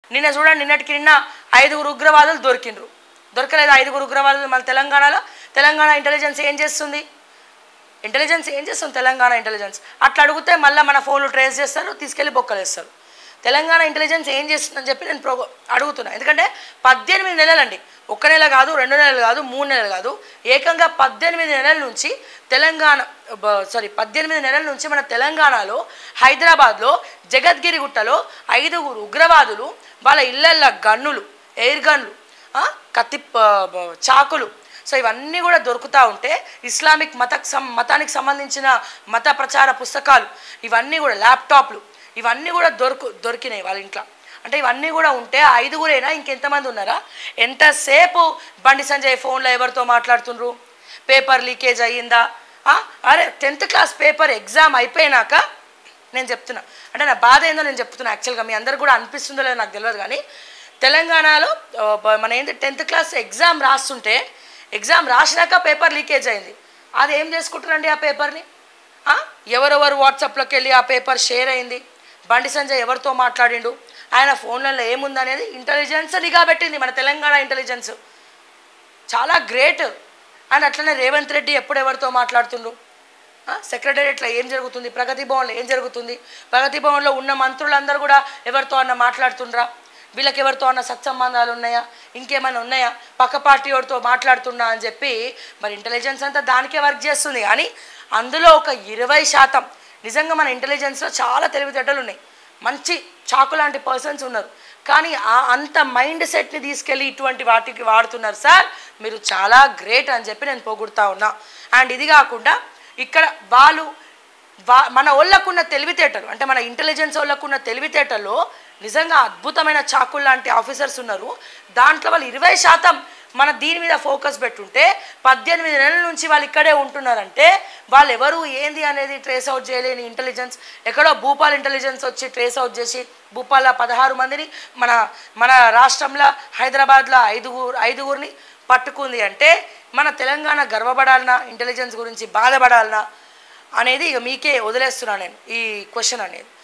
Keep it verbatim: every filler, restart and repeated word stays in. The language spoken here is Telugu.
నిన్న చూడండి, నిన్నటికి నిన్న ఐదుగురు ఉగ్రవాదులు దొరికిండ్రు. దొరకలేదు ఐదుగురు ఉగ్రవాదులు మన తెలంగాణలో. తెలంగాణ ఇంటెలిజెన్స్ ఏం చేస్తుంది? ఇంటెలిజెన్స్ ఏం చేస్తుంది తెలంగాణ ఇంటెలిజెన్స్? అట్లా అడిగితే మళ్ళీ మన ఫోన్లు ట్రేస్ చేస్తారు, తీసుకెళ్ళి బొక్కలు వేస్తారు. తెలంగాణ ఇంటెలిజెన్స్ ఏం చేస్తుందని చెప్పి నేను ప్రో అడుగుతున్నాను. ఎందుకంటే పద్దెనిమిది నెలలండి, ఒక్క నెల కాదు, రెండు నెలలు కాదు, మూడు నెలలు కాదు, ఏకంగా పద్దెనిమిది నెలల నుంచి తెలంగాణ సారీ పద్దెనిమిది నెలల నుంచి మన తెలంగాణలో హైదరాబాద్లో జగద్గిరిగుట్టలో ఐదుగురు ఉగ్రవాదులు వాళ్ళ ఇళ్ళల్లో గన్నులు, ఎయిర్ గన్లు, కత్తి చాకులు, సో ఇవన్నీ కూడా దొరుకుతూ ఉంటే ఇస్లామిక్ మత మతానికి సంబంధించిన మత ప్రచార పుస్తకాలు, ఇవన్నీ కూడా ల్యాప్టాప్లు, ఇవన్నీ కూడా దొరుకు దొరికినాయి వాళ్ళ ఇంట్లో. అంటే ఇవన్నీ కూడా ఉంటే ఐదుగురైనా ఇంకెంతమంది ఉన్నారా? ఎంతసేపు బండి సంజయ్ ఫోన్లో ఎవరితో మాట్లాడుతుండ్రు? పేపర్ లీకేజ్ అయ్యిందా? అరే టెన్త్ క్లాస్ పేపర్ ఎగ్జామ్ అయిపోయినాక నేను చెప్తున్నా, అంటే నా బాధ ఏందో నేను చెప్తున్నా. యాక్చువల్గా మీ అందరు కూడా అనిపిస్తుందో లేదో నాకు తెలియదు, కానీ తెలంగాణలో మన ఏంటి టెన్త్ క్లాస్ ఎగ్జామ్ రాస్తుంటే ఎగ్జామ్ రాసినాక పేపర్ లీకేజ్ అయింది. అది ఏం చేసుకుంటారండి ఆ పేపర్ని? ఎవరెవరు వాట్సాప్లోకి వెళ్ళి ఆ పేపర్ షేర్ అయింది, బండి సంజయ్ ఎవరితో మాట్లాడిండు, ఆయన ఫోన్లలో ఏముందనేది ఇంటెలిజెన్స్ నిఘా పెట్టింది. మన తెలంగాణ ఇంటెలిజెన్స్ చాలా గ్రేట్. అండ్ అట్లనే రేవంత్ రెడ్డి ఎప్పుడు ఎవరితో మాట్లాడుతుండ్రు? సెక్రటేరియట్లో ఏం జరుగుతుంది, ప్రగతి భవన్లో ఏం జరుగుతుంది, ప్రగతి భవన్లో ఉన్న మంత్రులందరూ కూడా ఎవరితో అన్న మాట్లాడుతుండ్రా? వీళ్ళకి ఎవరితో అన్న సత్సంబంధాలు ఉన్నాయా, ఇంకేమైనా ఉన్నాయా, పక్క పార్టీ వాడితో మాట్లాడుతున్నా అని చెప్పి మరి ఇంటెలిజెన్స్ అంతా దానికే వర్క్ చేస్తుంది. కానీ అందులో ఒక ఇరవై శాతం నిజంగా మన ఇంటెలిజెన్స్లో చాలా తెలివితేటలు ఉన్నాయి, మంచి చాకు లాంటి పర్సన్స్ ఉన్నారు. కానీ ఆ అంత మైండ్ సెట్ని తీసుకెళ్ళి ఇటువంటి వాటికి వాడుతున్నారు. సార్ మీరు చాలా గ్రేట్ అని చెప్పి నేను పొగుడుతూ ఉన్నా. అండ్ ఇది కాకుండా ఇక్కడ వాళ్ళు వా మన వాళ్ళకున్న తెలివితేటలు, అంటే మన ఇంటెలిజెన్స్ వాళ్ళకున్న తెలివితేటల్లో నిజంగా అద్భుతమైన చాకులు లాంటి ఆఫీసర్స్ ఉన్నారు. దాంట్లో వాళ్ళు ఇరవై శాతం మన దీని మీద ఫోకస్ పెట్టుంటే పద్దెనిమిది నెలల నుంచి వాళ్ళు ఇక్కడే ఉంటున్నారంటే వాళ్ళు ఎవరు ఏంది అనేది ట్రేస్ అవుట్ చేయలేని ఇంటెలిజెన్స్, ఎక్కడో భూపాల్ ఇంటెలిజెన్స్ వచ్చి ట్రేస్ అవుట్ చేసి భూపాల్లో పదహారు మందిని మన మన రాష్ట్రంలో హైదరాబాద్లో ఐదుగురు ఐదుగురిని పట్టుకుంది అంటే మన తెలంగాణ గర్వపడాలనా, ఇంటెలిజెన్స్ గురించి బాధపడాలనా అనేది ఇక మీకే వదిలేస్తున్నాను నేను ఈ క్వశ్చన్ అనేది.